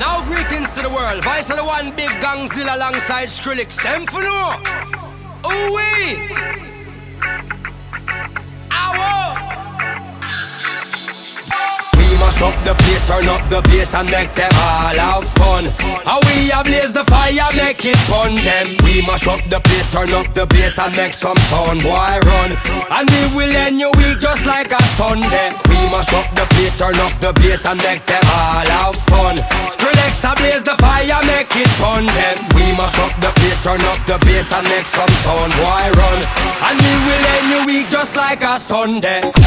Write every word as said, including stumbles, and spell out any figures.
Now greetings to the world. Vice of the one big gangzilla alongside Skrillex. Them for no. Ooh wee. Ow. We mash up the place, turn up the bass and make them all have fun. How we ablaze the fire, make it fun them. We mash up the place, turn up the bass and make some sound, boy run. And we will end your week just like a Sunday. We mash up the place, turn up the bass and make them all have fun. Skrillex ablaze the fire, make it fun them. We mash up the place, turn up the bass and make some sound, boy run. And we will end your week just like a Sunday.